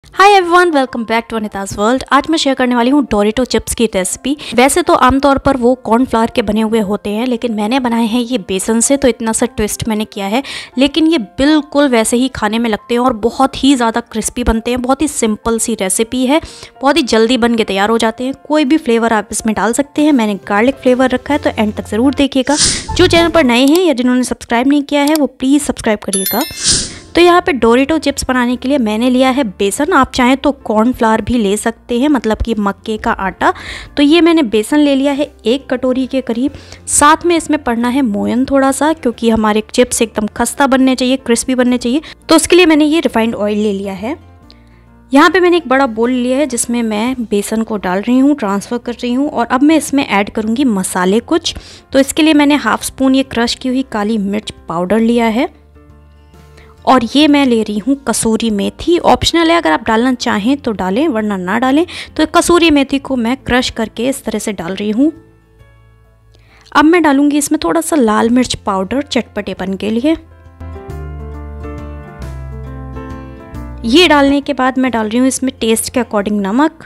Hi everyone, welcome back to Anita's world. आज मैं share करने वाली हूँ डोरेटो चिप्स की रेसिपी। वैसे तो आमतौर पर वो कॉर्नफ्लावर के बने हुए होते हैं, लेकिन मैंने बनाए हैं ये बेसन से, तो इतना सा ट्विस्ट मैंने किया है। लेकिन ये बिल्कुल वैसे ही खाने में लगते हैं और बहुत ही ज़्यादा क्रिस्पी बनते हैं। बहुत ही सिंपल सी रेसिपी है, बहुत ही जल्दी बन के तैयार हो जाते हैं। कोई भी फ्लेवर आप इसमें डाल सकते हैं। मैंने गार्लिक फ्लेवर रखा है, तो एंड तक ज़रूर देखिएगा। जो चैनल पर नए हैं या जिन्होंने सब्सक्राइब नहीं किया है वो प्लीज़ सब्सक्राइब करिएगा। तो यहाँ पे डोरेटो चिप्स बनाने के लिए मैंने लिया है बेसन। आप चाहें तो कॉर्नफ्लावर भी ले सकते हैं, मतलब कि मक्के का आटा। तो ये मैंने बेसन ले लिया है 1 कटोरी के करीब। साथ में इसमें पड़ना है मोयन थोड़ा सा, क्योंकि हमारे चिप्स एकदम खस्ता बनने चाहिए, क्रिस्पी बनने चाहिए। तो उसके लिए मैंने ये रिफाइंड ऑयल ले लिया है। यहाँ पे मैंने एक बड़ा बोल लिया है जिसमें मैं बेसन को डाल रही हूँ, ट्रांसफ़र कर रही हूँ। और अब मैं इसमें ऐड करूँगी मसाले कुछ। तो इसके लिए मैंने हाफ स्पून ये क्रश की हुई काली मिर्च पाउडर लिया है। और ये मैं ले रही हूँ कसूरी मेथी। ऑप्शनल है, अगर आप डालना चाहें तो डालें, वरना ना डालें। तो कसूरी मेथी को मैं क्रश करके इस तरह से डाल रही हूँ। अब मैं डालूंगी इसमें थोड़ा सा लाल मिर्च पाउडर चटपटेपन के लिए। ये डालने के बाद मैं डाल रही हूँ इसमें टेस्ट के अकॉर्डिंग नमक।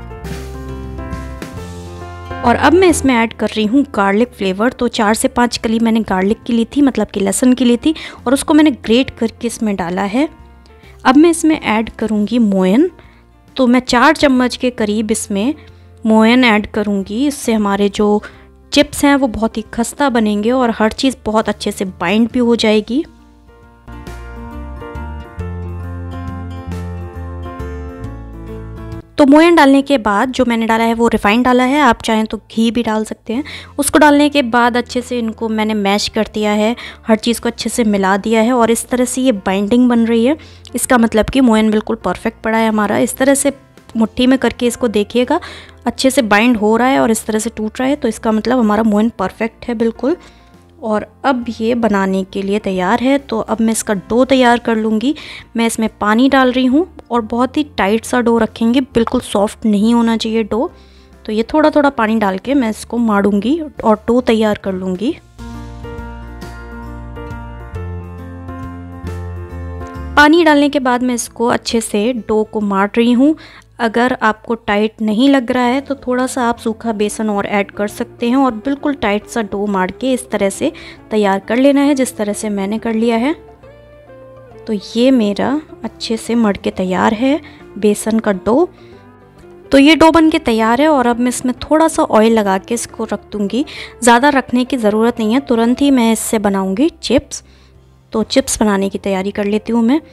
और अब मैं इसमें ऐड कर रही हूँ गार्लिक फ्लेवर। तो 4 से 5 कली मैंने गार्लिक की ली थी, मतलब कि लहसुन की ली थी, और उसको मैंने ग्रेट करके इसमें डाला है। अब मैं इसमें ऐड करूँगी मोयन। तो मैं 4 चम्मच के करीब इसमें मोयन ऐड करूँगी। इससे हमारे जो चिप्स हैं वो बहुत ही खस्ता बनेंगे और हर चीज़ बहुत अच्छे से बाइंड भी हो जाएगी। तो मोयन डालने के बाद जो मैंने डाला है वो रिफाइंड डाला है। आप चाहें तो घी भी डाल सकते हैं। उसको डालने के बाद अच्छे से इनको मैंने मैश कर दिया है, हर चीज़ को अच्छे से मिला दिया है। और इस तरह से ये बाइंडिंग बन रही है। इसका मतलब कि मोयन बिल्कुल परफेक्ट पड़ा है हमारा। इस तरह से मुट्ठी में करके इसको देखिएगा, अच्छे से बाइंड हो रहा है और इस तरह से टूट रहा है। तो इसका मतलब हमारा मोयन परफेक्ट है बिल्कुल। और अब ये बनाने के लिए तैयार है। तो अब मैं इसका डो तैयार कर लूँगी। मैं इसमें पानी डाल रही हूँ और बहुत ही टाइट सा डो रखेंगे, बिल्कुल सॉफ्ट नहीं होना चाहिए डो। तो ये थोड़ा थोड़ा पानी डाल के मैं इसको मारूंगी और डो तैयार कर लूँगी। पानी डालने के बाद मैं इसको अच्छे से डो को मार रही हूँ। अगर आपको टाइट नहीं लग रहा है तो थोड़ा सा आप सूखा बेसन और ऐड कर सकते हैं। और बिल्कुल टाइट सा डो मार के इस तरह से तैयार कर लेना है, जिस तरह से मैंने कर लिया है। तो ये मेरा अच्छे से मड़ के तैयार है बेसन का डो। तो ये डो बन के तैयार है। और अब मैं इसमें थोड़ा सा ऑयल लगा के इसको रख दूँगी। ज़्यादा रखने की ज़रूरत नहीं है, तुरंत ही मैं इससे बनाऊँगी चिप्स। तो चिप्स बनाने की तैयारी कर लेती हूँ मैं।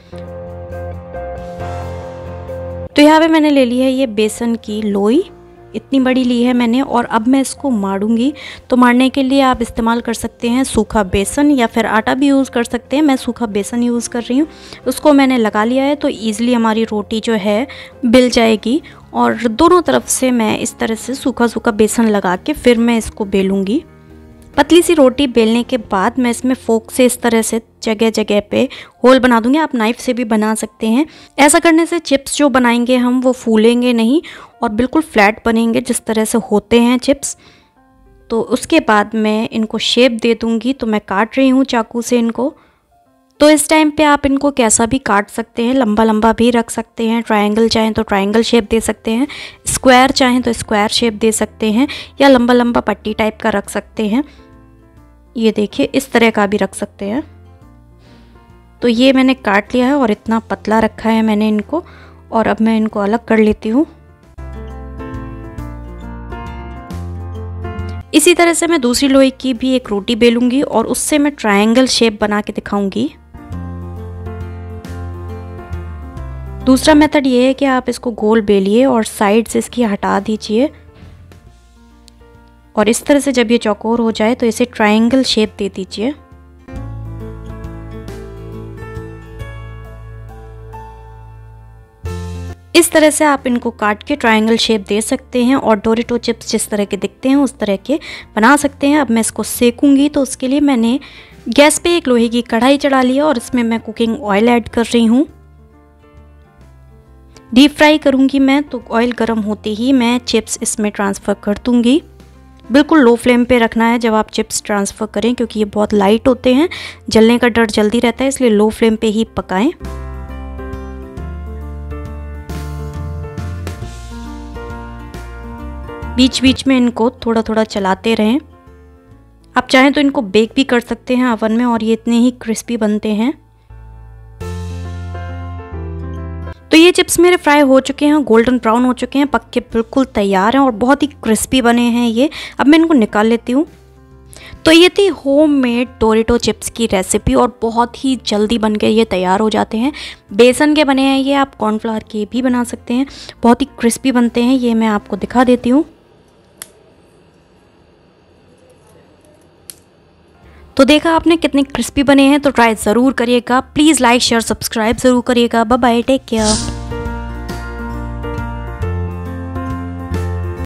तो यहाँ पे मैंने ले ली है ये बेसन की लोई, इतनी बड़ी ली है मैंने। और अब मैं इसको मारूंगी। तो मारने के लिए आप इस्तेमाल कर सकते हैं सूखा बेसन या फिर आटा भी यूज़ कर सकते हैं। मैं सूखा बेसन यूज़ कर रही हूँ। उसको मैंने लगा लिया है, तो ईज़िली हमारी रोटी जो है बिल जाएगी। और दोनों तरफ से मैं इस तरह से सूखा सूखा बेसन लगा के फिर मैं इसको बेलूँगी। पतली सी रोटी बेलने के बाद मैं इसमें फोक से इस तरह से जगह जगह पे होल बना दूंगी। आप नाइफ से भी बना सकते हैं। ऐसा करने से चिप्स जो बनाएंगे हम वो फूलेंगे नहीं और बिल्कुल फ्लैट बनेंगे, जिस तरह से होते हैं चिप्स। तो उसके बाद मैं इनको शेप दे दूंगी। तो मैं काट रही हूँ चाकू से इनको। तो इस टाइम पे आप इनको कैसा भी काट सकते हैं, लंबा लंबा भी रख सकते हैं। ट्रायंगल चाहें तो ट्रायंगल शेप दे सकते हैं, स्क्वायर चाहें तो स्क्वायर शेप दे सकते हैं, या लंबा लंबा पट्टी टाइप का रख सकते हैं। ये देखिए, इस तरह का भी रख सकते हैं। तो ये मैंने काट लिया है और इतना पतला रखा है मैंने इनको। और अब मैं इनको अलग कर लेती हूँ। इसी तरह से मैं दूसरी लोई की भी एक रोटी बेलूंगी और उससे मैं ट्रायंगल शेप बना के दिखाऊंगी। दूसरा मेथड ये है कि आप इसको गोल बेलिए और साइड से इसकी हटा दीजिए। और इस तरह से जब ये चौकोर हो जाए तो इसे ट्रायंगल शेप दे दीजिए। इस तरह से आप इनको काट के ट्रायंगल शेप दे सकते हैं। और डोरेटो चिप्स जिस तरह के दिखते हैं उस तरह के बना सकते हैं। अब मैं इसको सेकूंगी। तो उसके लिए मैंने गैस पे एक लोहे की कढ़ाई चढ़ा ली है और इसमें मैं कुकिंग ऑयल ऐड कर रही हूँ। डीप फ्राई करूँगी मैं। तो ऑयल गर्म होते ही मैं चिप्स इसमें ट्रांसफ़र कर दूँगी। बिल्कुल लो फ्लेम पे रखना है जब आप चिप्स ट्रांसफ़र करें, क्योंकि ये बहुत लाइट होते हैं, जलने का डर जल्दी रहता है, इसलिए लो फ्लेम पे ही पकाएं। बीच बीच में इनको थोड़ा थोड़ा चलाते रहें। आप चाहें तो इनको बेक भी कर सकते हैं ओवन में और ये इतने ही क्रिस्पी बनते हैं। तो ये चिप्स मेरे फ्राई हो चुके हैं, गोल्डन ब्राउन हो चुके हैं, पक के बिल्कुल तैयार हैं और बहुत ही क्रिस्पी बने हैं ये। अब मैं इनको निकाल लेती हूँ। तो ये थी होममेड डोरेटो चिप्स की रेसिपी और बहुत ही जल्दी बन के ये तैयार हो जाते हैं। बेसन के बने हैं ये, आप कॉर्नफ्लावर के भी बना सकते हैं, बहुत ही क्रिस्पी बनते हैं। ये मैं आपको दिखा देती हूँ। तो देखा आपने कितने क्रिस्पी बने हैं, तो ट्राई ज़रूर करिएगा। प्लीज़ लाइक शेयर सब्सक्राइब ज़रूर करिएगा। Bye bye, take care.